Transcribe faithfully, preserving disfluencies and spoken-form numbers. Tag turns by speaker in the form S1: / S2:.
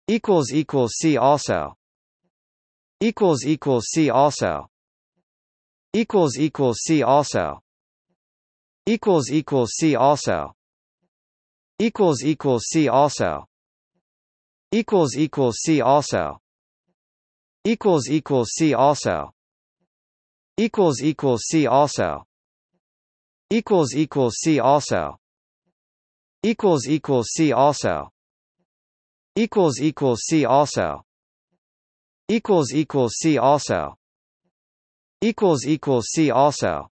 S1: equals equals see also equals equals see also equals equals see also equals equals see also equals equals see also equals equals see also equals equals see also equals equals see also equals equals see also equals equals see also equals equals see also equals equals see also equals equals see also